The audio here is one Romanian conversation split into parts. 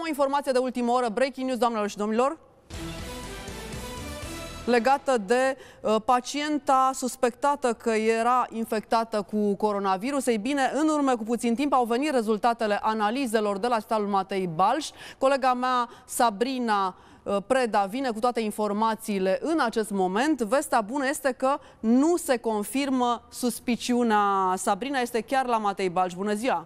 informație de ultimă oră, breaking news, doamnelor și domnilor, legată de pacienta suspectată că era infectată cu coronavirus. Ei bine, în urmă cu puțin timp au venit rezultatele analizelor de la Spitalul Matei Balș. Colega mea, Sabrina Preda, vine cu toate informațiile în acest moment. Vestea bună este că nu se confirmă suspiciunea. Sabrina este chiar la Matei Balș. Bună ziua!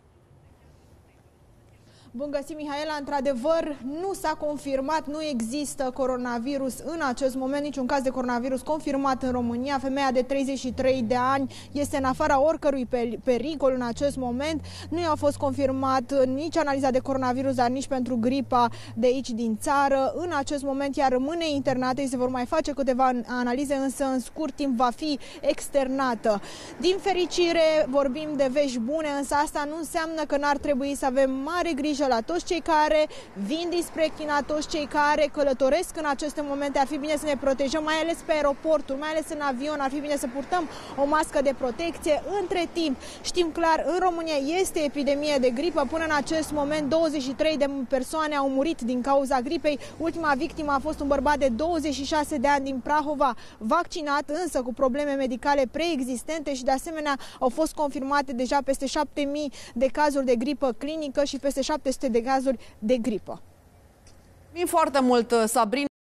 Bun găsit, Mihaela. Într-adevăr, nu s-a confirmat, nu există coronavirus în acest moment, niciun caz de coronavirus confirmat în România. Femeia de 33 de ani este în afara oricărui pericol în acest moment. Nu i-a fost confirmat nici analiza de coronavirus, dar nici pentru gripa de aici din țară. În acest moment ea rămâne internată, se vor mai face câteva analize, însă în scurt timp va fi externată. Din fericire vorbim de vești bune, însă asta nu înseamnă că n-ar trebui să avem mare grijă la toți cei care vin dinspre China, toți cei care călătoresc în aceste momente. Ar fi bine să ne protejăm, mai ales pe aeroporturi, mai ales în avion, ar fi bine să purtăm o mască de protecție. Între timp, știm clar, în România este epidemie de gripă. Până în acest moment, 23 de persoane au murit din cauza gripei. Ultima victimă a fost un bărbat de 26 de ani din Prahova, vaccinat, însă cu probleme medicale preexistente și de asemenea au fost confirmate deja peste 7.000 de cazuri de gripă clinică și peste 700 de cazuri de gripă. Foarte mult, Sabrina.